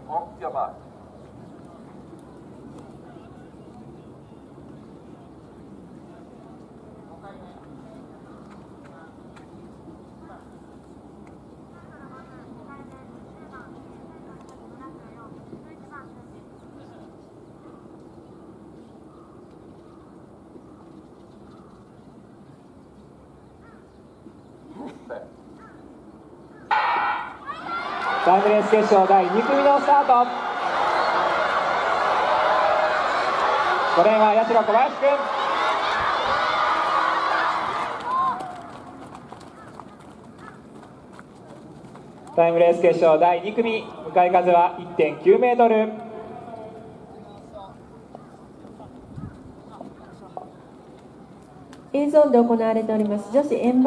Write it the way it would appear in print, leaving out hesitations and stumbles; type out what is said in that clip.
On your mark. Set. タイムレース決勝第2組のスタート。5レーンは八代小林君。タイムレース決勝第2組、向かい風は 1.9 メートル。 Aゾーンで行われております女子円盤